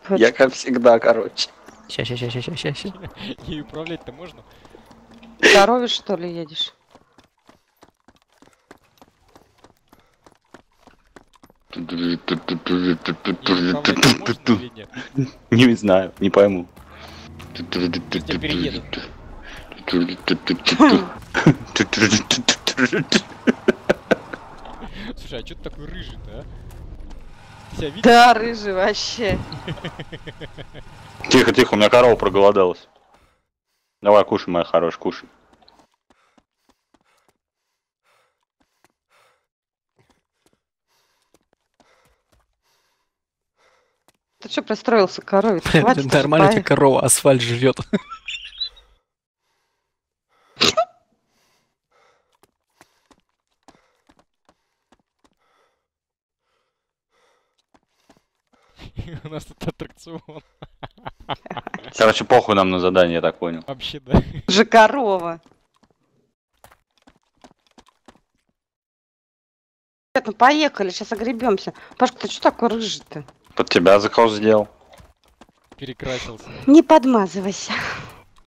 Я как всегда, короче. Ща. Ей управлять-то можно? Корове, что ли, едешь? Ей управлять можно или нет? Не знаю, не пойму. Я перееду. Слушай, а чё ты такой рыжий-то, а? Ты себя видишь? Да, рыжий вообще. Тихо, тихо, у меня корова проголодалась. Давай, кушай, моя хорошая, кушай. Ты что пристроился к корове? Хватит уже Нормально, поехать. эта корова асфальт жрет. У нас тут аттракцион. Короче, похуй нам на задание, я так понял. Вообще, да. Же корова. Ну поехали, сейчас огребемся. Пашка, ты что такой рыжий-то? Под тебя закол сделал. Перекрасился. Не подмазывайся.